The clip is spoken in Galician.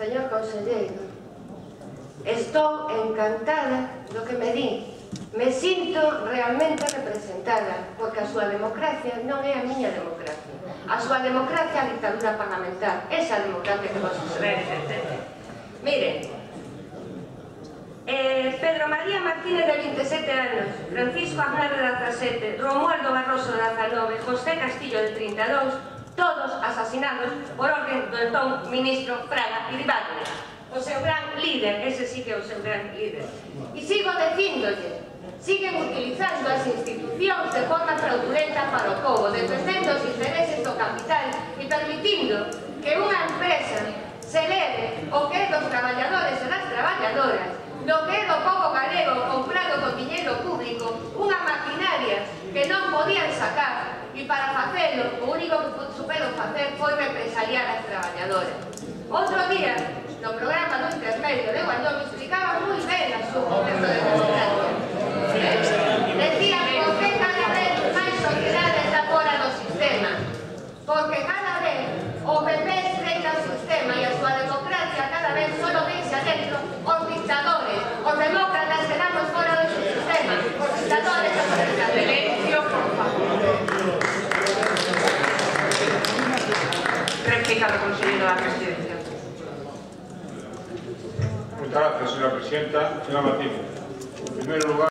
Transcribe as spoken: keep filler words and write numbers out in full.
señor conselleiro, estou encantada do que me di. Me sinto realmente representada, porque a súa democracia non é a miña democracia. A súa democracia é a dictadura parlamentar. Esa democracia que vos representa. Miren, eh, Pedro María Martínez, de vinte e sete anos, Francisco Aznar, de dezasete, Romualdo Barroso, de dezanove, José Castillo, de trinta e dous, todos asasinados por orden do entón ministro Fraga Iribarne, o seu gran líder. Ese sí que é o seu gran líder. E sigo dicíndolle, siguen utilizando as institucións de forma fraudulenta para o povo, defendendo os intereses do capital e permitindo que unha empresa se leve o que é dos traballadores e das traballadoras, do que é do povo galego comprado con diñeiro público, unha maquinaria que non podían sacar, e para facelo, o único que superou facer foi represaliar as traballadoras. Outro día, no programa do intermedio de Guandón, me explicaba moi ben a súa concepto de democracia. Decía, por que cada vez máis sociedade está fora do sistema? Porque cada vez o P P estreita o sistema e a súa democracia cada vez solo deixa dentro os dictadores. Os demócratas quedamos fora do sistema. Os dictadores e os dictadores. Silencio, por favor. Réplica do conselleiro da Presidencia. Muchas gracias, señora presidenta. Señora Martínez, en primer lugar,